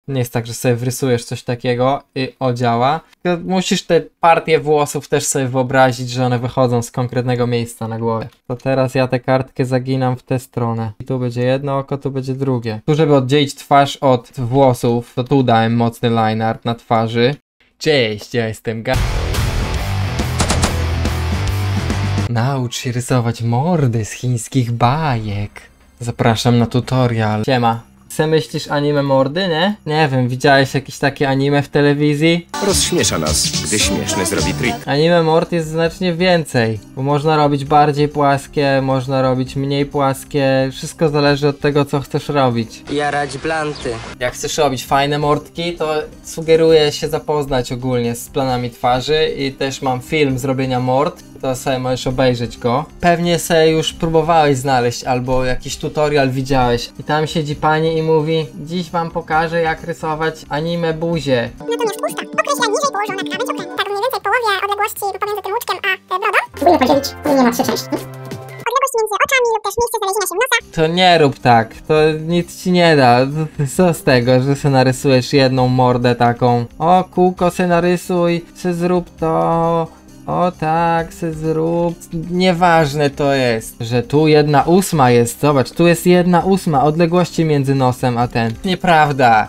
Nie jest tak, że sobie wrysujesz coś takiego i działa. Musisz te partie włosów też sobie wyobrazić, że one wychodzą z konkretnego miejsca na głowie. To teraz ja tę kartkę zaginam w tę stronę. I tu będzie jedno oko, tu będzie drugie. Tu, żeby oddzielić twarz od włosów, to tu dałem mocny line art na twarzy. Cześć, ja jestem Naucz się rysować mordy z chińskich bajek. Zapraszam na tutorial. Siema. Myślisz anime mordy, nie? Nie wiem, widziałeś jakieś takie anime w telewizji? Rozśmiesza nas, gdy śmieszny zrobi trik. Anime mord jest znacznie więcej, bo można robić bardziej płaskie, można robić mniej płaskie, wszystko zależy od tego, co chcesz robić. Jarać blanty. Jak chcesz robić fajne mordki, to sugeruję się zapoznać ogólnie z planami twarzy i też mam film zrobienia mord, to sobie możesz obejrzeć go. Pewnie sobie już próbowałeś znaleźć albo jakiś tutorial widziałeś i tam siedzi pani i mówi: dziś wam pokażę, jak rysować anime buzię. Natomiast usta określa niżej położona krawędź oka. Tak mniej więcej w połowie odległości pomiędzy tym łuczkiem a brodą. Spróbuję podzielić linię na 3 części. Odległość między oczami lub też miejsce znalezienia się nosa. To nie rób tak, to nic ci nie da. Co z tego, że se narysujesz jedną mordę taką? O, kółko se narysuj, se zrób to. O tak, se zrób. Nieważne to jest, że tu 1/8 jest. Zobacz, tu jest 1/8 odległości między nosem a ten. Nieprawda.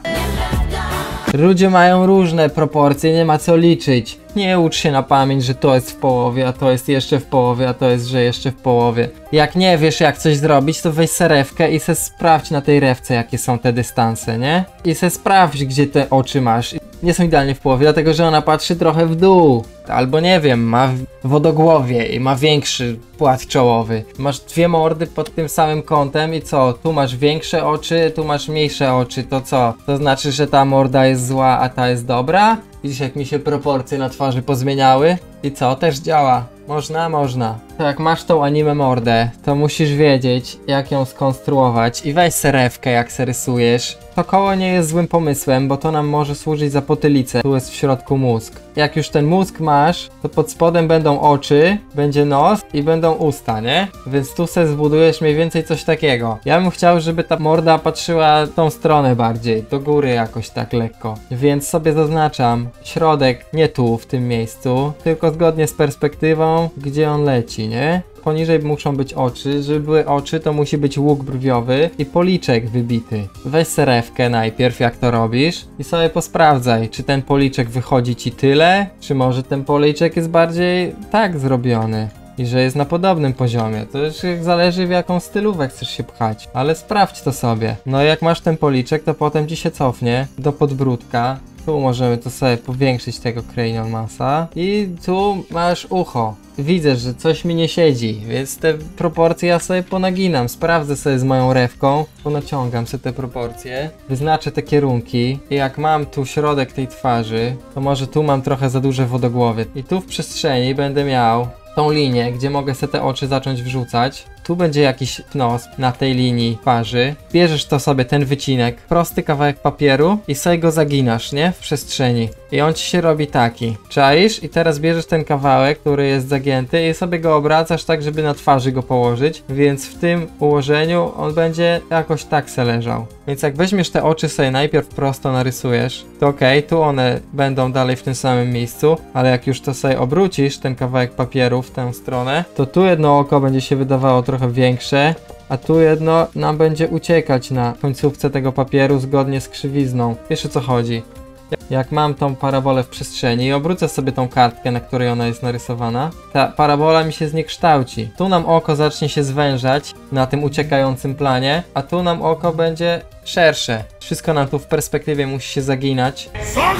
Ludzie mają różne proporcje, nie ma co liczyć. Nie ucz się na pamięć, że to jest w połowie, a to jest jeszcze w połowie, a to jest, że jeszcze w połowie. Jak nie wiesz, jak coś zrobić, to weź se rewkę i se sprawdź na tej rewce, jakie są te dystanse, nie? I se sprawdź, gdzie te oczy masz. Nie są idealnie w połowie, dlatego że ona patrzy trochę w dół. Albo nie wiem, ma wodogłowie i ma większy płat czołowy. Masz dwie mordy pod tym samym kątem i co? Tu masz większe oczy, tu masz mniejsze oczy, to co? To znaczy, że ta morda jest zła, a ta jest dobra? Widzisz, jak mi się proporcje na twarzy pozmieniały? I co? Też działa. Można. To jak masz tą anime mordę, to musisz wiedzieć, jak ją skonstruować i weź serewkę, jak se rysujesz. To koło nie jest złym pomysłem, bo to nam może służyć za potylicę. Tu jest w środku mózg. Jak już ten mózg masz, to pod spodem będą oczy, będzie nos i będą usta, nie? Więc tu se zbudujesz mniej więcej coś takiego. Ja bym chciał, żeby ta morda patrzyła w tą stronę bardziej, do góry jakoś tak lekko. Więc sobie zaznaczam środek nie tu, w tym miejscu, tylko zgodnie z perspektywą, gdzie on leci, nie? Poniżej muszą być oczy, żeby były oczy, to musi być łuk brwiowy i policzek wybity. Weź serewkę najpierw, jak to robisz i sobie posprawdzaj, czy ten policzek wychodzi ci tyle, czy może ten policzek jest bardziej tak zrobiony i że jest na podobnym poziomie. To już zależy, w jaką stylówę chcesz się pchać, ale sprawdź to sobie. No jak masz ten policzek, to potem ci się cofnie do podbródka. Tu możemy to sobie powiększyć tego cranial massa i tu masz ucho. Widzę, że coś mi nie siedzi, więc te proporcje ja sobie ponaginam. Sprawdzę sobie z moją rewką, ponaciągam sobie te proporcje, wyznaczę te kierunki i jak mam tu środek tej twarzy, to może tu mam trochę za duże wodogłowie. I tu w przestrzeni będę miał tą linię, gdzie mogę sobie te oczy zacząć wrzucać. Tu będzie jakiś nos na tej linii twarzy. Bierzesz to sobie, ten wycinek, prosty kawałek papieru i sobie go zaginasz, nie? W przestrzeni. I on ci się robi taki. Czaisz? I teraz bierzesz ten kawałek, który jest zagięty i sobie go obracasz tak, żeby na twarzy go położyć. Więc w tym ułożeniu on będzie jakoś tak se leżał. Więc jak weźmiesz te oczy sobie najpierw prosto narysujesz, to okej, tu one będą dalej w tym samym miejscu, ale jak już to sobie obrócisz, ten kawałek papieru w tę stronę, to tu jedno oko będzie się wydawało trochę większe, a tu jedno nam będzie uciekać na końcówce tego papieru zgodnie z krzywizną. Wiesz, o co chodzi? Jak mam tą parabolę w przestrzeni i obrócę sobie tą kartkę, na której ona jest narysowana, ta parabola mi się zniekształci. Tu nam oko zacznie się zwężać na tym uciekającym planie, a tu nam oko będzie szersze. Wszystko nam tu w perspektywie musi się zaginać.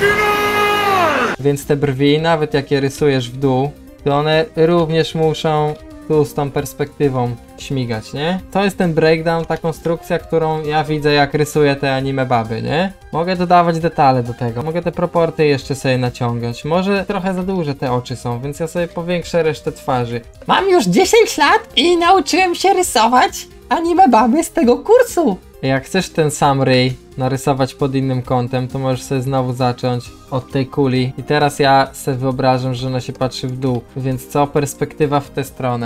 Więc te brwi, nawet jak je rysujesz w dół, to one również muszą tu z tą perspektywą śmigać, nie? To jest ten breakdown, ta konstrukcja, którą ja widzę, jak rysuję te anime baby, nie? Mogę dodawać detale do tego, mogę te proporcje jeszcze sobie naciągać. Może trochę za duże te oczy są, więc ja sobie powiększę resztę twarzy. Mam już 10 lat i nauczyłem się rysować anime baby z tego kursu. Jak chcesz ten sam ryj narysować pod innym kątem, to możesz sobie znowu zacząć od tej kuli. I teraz ja sobie wyobrażam, że ona się patrzy w dół. Więc co? Perspektywa w tę stronę.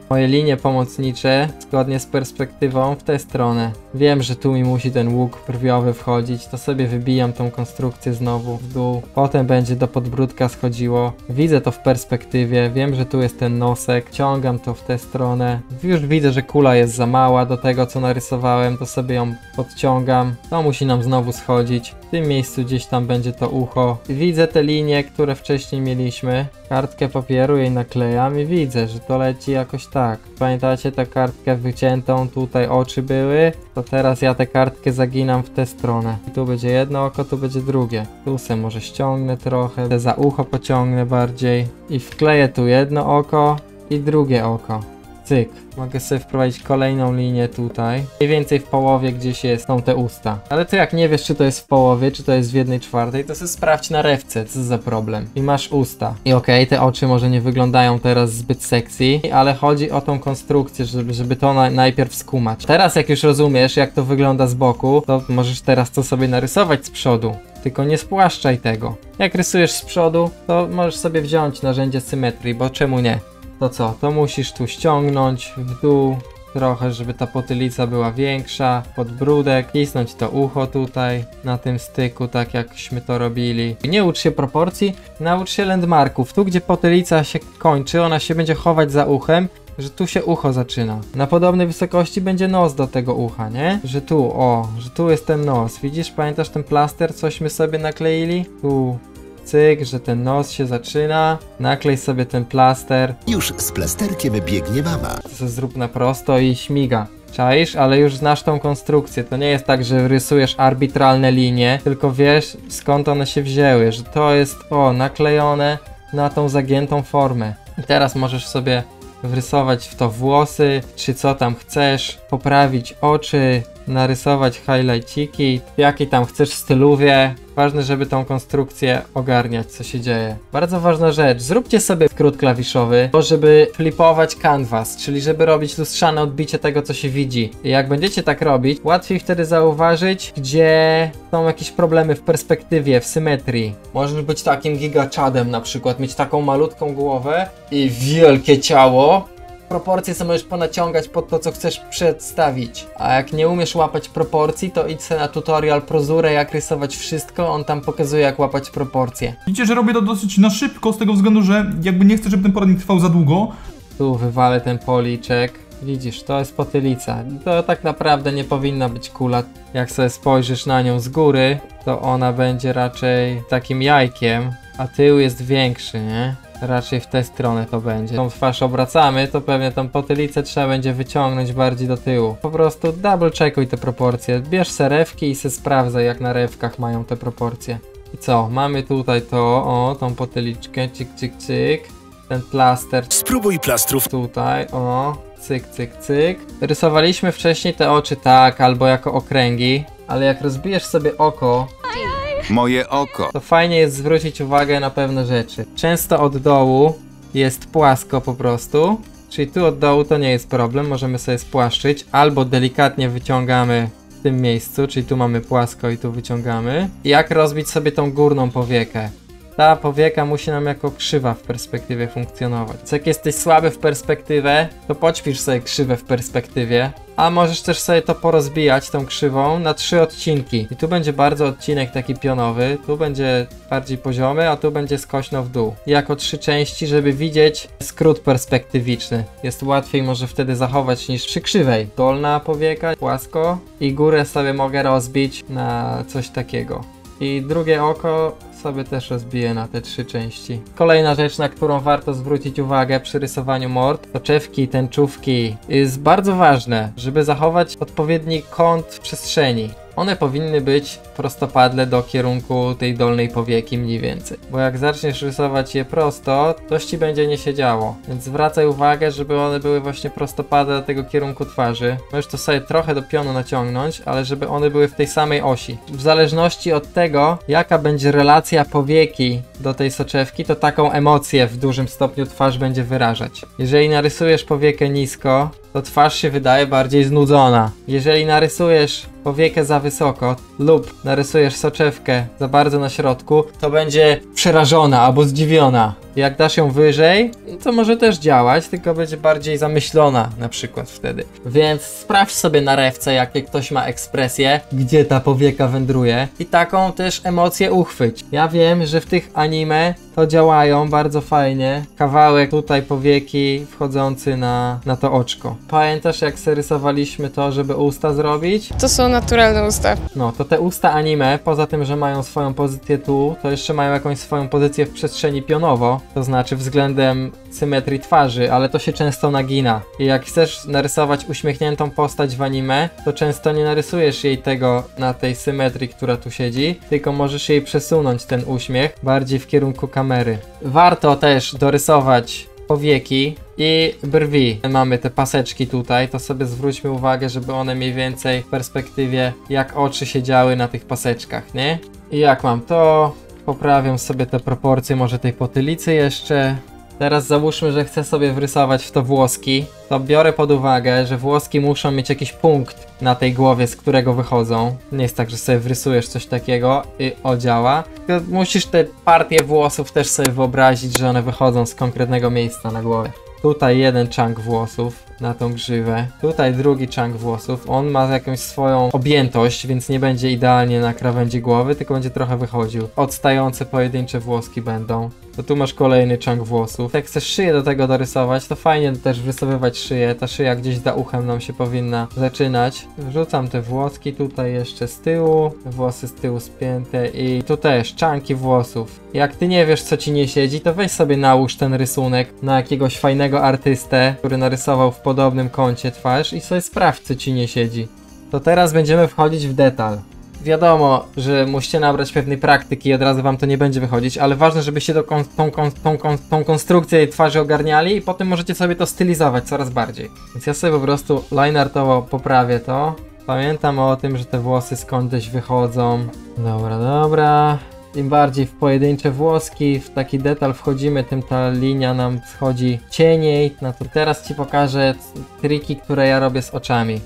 moje linie pomocnicze zgodnie z perspektywą w tę stronę. Wiem, że tu mi musi ten łuk brwiowy wchodzić, to sobie wybijam tą konstrukcję znowu w dół. Potem będzie do podbródka schodziło. Widzę to w perspektywie, wiem, że tu jest ten nosek. Ciągam to w tę stronę. Już widzę, że kula jest za mała do tego, co narysowałem, to sobie ją podciągam. To musi nam znowu schodzić. W tym miejscu gdzieś tam będzie to ucho. Widzę te linie, które wcześniej mieliśmy. Kartkę papieru jej naklejam i widzę, że to leci jakoś tak. Pamiętacie tę kartkę wyciętą? Tutaj oczy były. To teraz ja tę kartkę zaginam w tę stronę. I tu będzie jedno oko, tu będzie drugie. Tu se może ściągnę trochę, te za ucho pociągnę bardziej. I wkleję tu jedno oko i drugie oko. Cyk. Mogę sobie wprowadzić kolejną linię tutaj. Mniej więcej w połowie gdzieś są te usta. Ale ty jak nie wiesz, czy to jest w połowie, czy to jest w 1/4, to sobie sprawdź na rewce, co za problem. I masz usta. I okej, te oczy może nie wyglądają teraz zbyt sexy, ale chodzi o tą konstrukcję, żeby to najpierw skumać. Teraz jak już rozumiesz, jak to wygląda z boku, to możesz teraz to sobie narysować z przodu. Tylko nie spłaszczaj tego. Jak rysujesz z przodu, to możesz sobie wziąć narzędzie symetrii, bo czemu nie? To co? To musisz tu ściągnąć w dół trochę, żeby ta potylica była większa, podbródek, cisnąć to ucho tutaj na tym styku, tak jakśmy to robili. Nie ucz się proporcji, naucz się landmarków. Tu, gdzie potylica się kończy, ona się będzie chować za uchem, że tu się ucho zaczyna. Na podobnej wysokości będzie nos do tego ucha, nie? Że tu, że tu jest ten nos. Widzisz, pamiętasz ten plaster, cośmy sobie nakleili? Tu. Cyk, że ten nos się zaczyna. Naklej sobie ten plaster. Już z plasterkiem biegnie mama. To zrób na prosto i śmiga. Czaisz? Ale już znasz tą konstrukcję. To nie jest tak, że rysujesz arbitralne linie, tylko wiesz, skąd one się wzięły. Że to jest, naklejone na tą zagiętą formę. I teraz możesz sobie wrysować w to włosy, czy co tam chcesz, poprawić oczy, narysować highlightiki, w jakiej tam chcesz styluwie. Ważne, żeby tą konstrukcję ogarniać, co się dzieje. Bardzo ważna rzecz, zróbcie sobie skrót klawiszowy, żeby flipować canvas, czyli żeby robić lustrzane odbicie tego, co się widzi. I jak będziecie tak robić, łatwiej wtedy zauważyć, gdzie są jakieś problemy w perspektywie, w symetrii. Możesz być takim gigaczadem na przykład, mieć taką malutką głowę i wielkie ciało. Proporcje sobie możesz ponaciągać pod to, co chcesz przedstawić. A jak nie umiesz łapać proporcji, to idź sobie na tutorial Prozure, jak rysować wszystko, on tam pokazuje, jak łapać proporcje. Widzicie, że robię to dosyć na szybko, z tego względu, że jakby nie chcę, żeby ten poradnik trwał za długo. Tu wywalę ten policzek. Widzisz, to jest potylica. To tak naprawdę nie powinna być kula. Jak sobie spojrzysz na nią z góry, to ona będzie raczej takim jajkiem, a tył jest większy, nie? Raczej w tę stronę to będzie. Tą twarz obracamy, to pewnie tą potylicę trzeba będzie wyciągnąć bardziej do tyłu. Po prostu double checkuj te proporcje. Bierz se rewki i se sprawdzaj, jak na rewkach mają te proporcje. I co? Mamy tutaj to, tą potyliczkę, cyk, cyk, cyk. Ten plaster. Spróbuj plastrów. Tutaj, cyk, cyk, cyk. Rysowaliśmy wcześniej te oczy tak, albo jako okręgi, ale jak rozbijesz sobie oko, Moje oko. to fajnie jest zwrócić uwagę na pewne rzeczy. Często od dołu jest płasko po prostu, czyli tu od dołu to nie jest problem, możemy sobie spłaszczyć, albo delikatnie wyciągamy w tym miejscu, czyli tu mamy płasko i tu wyciągamy. I jak rozbić sobie tą górną powiekę? Ta powieka musi nam jako krzywa w perspektywie funkcjonować. Więc jak jesteś słaby w perspektywę, to poćwisz sobie krzywę w perspektywie, a możesz też sobie to porozbijać tą krzywą na 3 odcinki. I tu będzie bardzo odcinek taki pionowy, tu będzie bardziej poziomy, a tu będzie skośno w dół. I jako 3 części, żeby widzieć skrót perspektywiczny. Jest łatwiej może wtedy zachować niż przy krzywej. Dolna powieka, płasko i górę sobie mogę rozbić na coś takiego. I drugie oko sobie też rozbiję na te 3 części. Kolejna rzecz, na którą warto zwrócić uwagę przy rysowaniu mord, soczewki, tęczówki, jest bardzo ważne, żeby zachować odpowiedni kąt w przestrzeni. One powinny być prostopadle do kierunku tej dolnej powieki mniej więcej. Bo jak zaczniesz rysować je prosto, coś ci będzie nie siedziało. Więc zwracaj uwagę, żeby one były właśnie prostopadle do tego kierunku twarzy. Możesz to sobie trochę do pionu naciągnąć, ale żeby one były w tej samej osi. W zależności od tego, jaka będzie relacja powieki do tej soczewki, to taką emocję w dużym stopniu twarz będzie wyrażać. Jeżeli narysujesz powiekę nisko, to twarz się wydaje bardziej znudzona. Jeżeli narysujesz powiekę za wysoko lub narysujesz soczewkę za bardzo na środku, to będzie przerażona albo zdziwiona. Jak dasz ją wyżej, to może też działać, tylko będzie bardziej zamyślona na przykład wtedy. Więc sprawdź sobie na rewce, jakie ktoś ma ekspresję, gdzie ta powieka wędruje i taką też emocję uchwyć. Ja wiem, że w tych anime to działają bardzo fajnie. Kawałek tutaj powieki wchodzący na to oczko. Pamiętasz, jak rysowaliśmy to, żeby usta zrobić? To są naturalne usta. No, to te usta anime, poza tym, że mają swoją pozycję tu, to jeszcze mają jakąś swoją pozycję w przestrzeni pionowo, to znaczy względem symetrii twarzy, ale to się często nagina. I jak chcesz narysować uśmiechniętą postać w anime, to często nie narysujesz jej tego na tej symetrii, która tu siedzi, tylko możesz jej przesunąć ten uśmiech bardziej w kierunku kamery. Warto też dorysować powieki i brwi. Mamy te paseczki tutaj, to sobie zwróćmy uwagę, żeby one mniej więcej w perspektywie jak oczy siedziały na tych paseczkach, nie? I jak mam to, poprawiam sobie te proporcje może tej potylicy jeszcze. Teraz załóżmy, że chcę sobie wrysować w to włoski, to biorę pod uwagę, że włoski muszą mieć jakiś punkt na tej głowie, z którego wychodzą. Nie jest tak, że sobie wrysujesz coś takiego i działa. Tylko musisz te partie włosów też sobie wyobrazić, że one wychodzą z konkretnego miejsca na głowie. Tutaj jeden chunk włosów na tą grzywę, tutaj drugi chunk włosów. On ma jakąś swoją objętość, więc nie będzie idealnie na krawędzi głowy, tylko będzie trochę wychodził. Odstające pojedyncze włoski będą. To tu masz kolejny chunk włosów. Jak chcesz szyję do tego dorysować, to fajnie też wyrysowywać szyję. Ta szyja gdzieś za uchem nam się powinna zaczynać. Wrzucam te włoski tutaj jeszcze z tyłu, włosy z tyłu spięte i tu też chunki włosów. Jak ty nie wiesz, co ci nie siedzi, to weź sobie nałóż ten rysunek na jakiegoś fajnego artystę, który narysował w podobnym kącie twarz i sobie sprawdź, co ci nie siedzi. To teraz będziemy wchodzić w detal. Wiadomo, że musicie nabrać pewnej praktyki i od razu wam to nie będzie wychodzić, ale ważne, żebyście tą konstrukcję jej twarzy ogarniali i potem możecie sobie to stylizować coraz bardziej. Więc ja sobie po prostu lineartowo poprawię to. Pamiętam o tym, że te włosy skądś wychodzą. Dobra. Im bardziej w pojedyncze włoski, w taki detal wchodzimy, tym ta linia nam schodzi cieniej. No to teraz ci pokażę triki, które ja robię z oczami.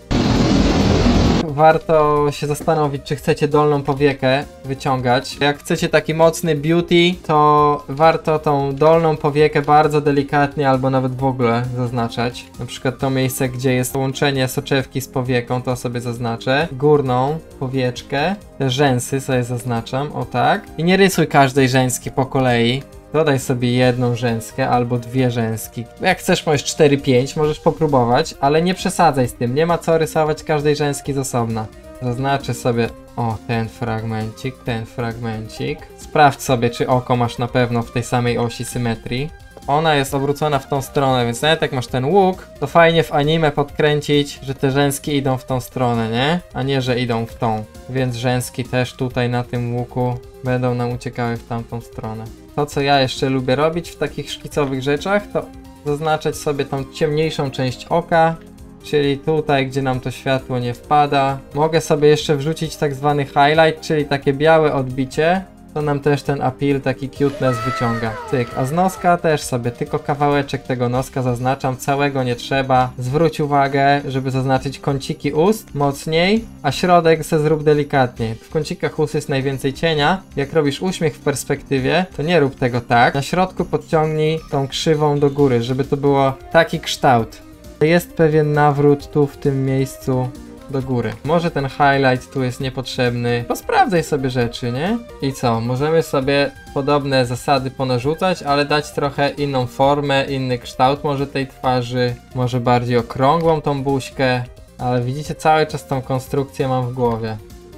Warto się zastanowić, czy chcecie dolną powiekę wyciągać. Jak chcecie taki mocny beauty, to warto tą dolną powiekę bardzo delikatnie albo nawet w ogóle zaznaczać. Na przykład to miejsce, gdzie jest połączenie soczewki z powieką, to sobie zaznaczę. Górną powieczkę, te rzęsy sobie zaznaczam, o tak. I nie rysuj każdej rzęski po kolei. Dodaj sobie jedną rzęskę albo dwie rzęski. Jak chcesz, możesz 4-5, możesz popróbować, ale nie przesadzaj z tym. Nie ma co rysować każdej rzęski z osobna. Zaznaczę sobie, ten fragmencik. Sprawdź sobie, czy oko masz na pewno w tej samej osi symetrii. Ona jest obrócona w tą stronę, więc nawet jak masz ten łuk, to fajnie w anime podkręcić, że te rzęski idą w tą stronę, nie? A nie, że idą w tą. Więc rzęski też tutaj na tym łuku będą nam uciekały w tamtą stronę. To, co ja jeszcze lubię robić w takich szkicowych rzeczach, to zaznaczać sobie tą ciemniejszą część oka, czyli tutaj, gdzie nam to światło nie wpada. Mogę sobie jeszcze wrzucić tak zwany highlight, czyli takie białe odbicie. To nam też ten appeal, taki cuteness wyciąga. Cyk, a z noska też sobie, tylko kawałeczek tego noska zaznaczam, całego nie trzeba. Zwróć uwagę, żeby zaznaczyć kąciki ust mocniej, a środek se zrób delikatniej. W kącikach ust jest najwięcej cienia. Jak robisz uśmiech w perspektywie, to nie rób tego tak. Na środku podciągnij tą krzywą do góry, żeby to było taki kształt. Jest pewien nawrót tu w tym miejscu do góry. Może ten highlight tu jest niepotrzebny. Posprawdzaj sobie rzeczy, nie? I co? Możemy sobie podobne zasady ponarzucać, ale dać trochę inną formę, inny kształt może tej twarzy. Może bardziej okrągłą tą buźkę. Ale widzicie, cały czas tą konstrukcję mam w głowie.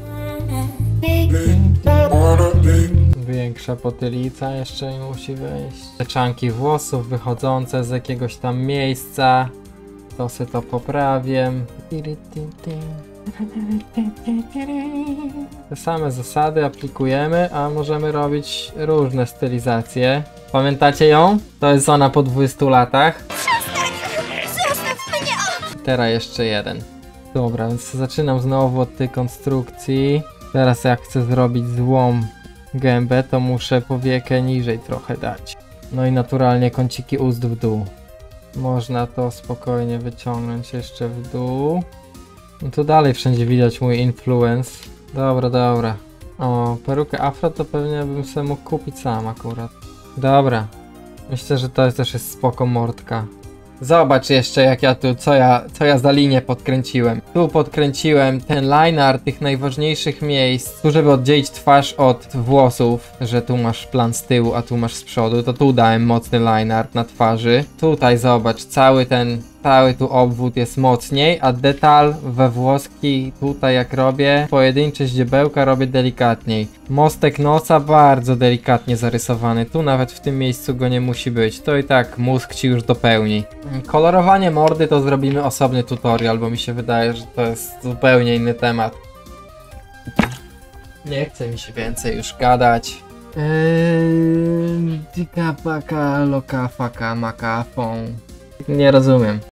Większa potylica jeszcze mi musi wejść. Te czanki włosów wychodzące z jakiegoś tam miejsca. To sobie to poprawię. Te same zasady aplikujemy, a możemy robić różne stylizacje. Pamiętacie ją? To jest ona po 20 latach. Teraz jeszcze jeden. Dobra, więc zaczynam znowu od tej konstrukcji. Teraz jak chcę zrobić złą gębę, to muszę powiekę niżej trochę dać. No i naturalnie kąciki ust w dół. Można to spokojnie wyciągnąć jeszcze w dół. No tu dalej wszędzie widać mój influence. Dobra. O, perukę afro to pewnie bym sobie mógł kupić sam akurat. Dobra. Myślę, że to też jest spoko mordka. Zobacz jeszcze jak ja tu, co ja za linię podkręciłem. Tu podkręciłem ten line art tych najważniejszych miejsc. Tu, żeby oddzielić twarz od włosów, że tu masz plan z tyłu, a tu masz z przodu, to tu dałem mocny line art na twarzy. Tutaj zobacz, cały tu obwód jest mocniej, a detal we włoski tutaj jak robię, pojedyncze ździebełka robię delikatniej. Mostek nosa bardzo delikatnie zarysowany, tu nawet w tym miejscu go nie musi być, to i tak mózg ci już dopełni. Kolorowanie mordy to zrobimy osobny tutorial, bo mi się wydaje, że to jest zupełnie inny temat. Nie chce mi się więcej już gadać. Tika paka loka faka makafą. Nie rozumiem.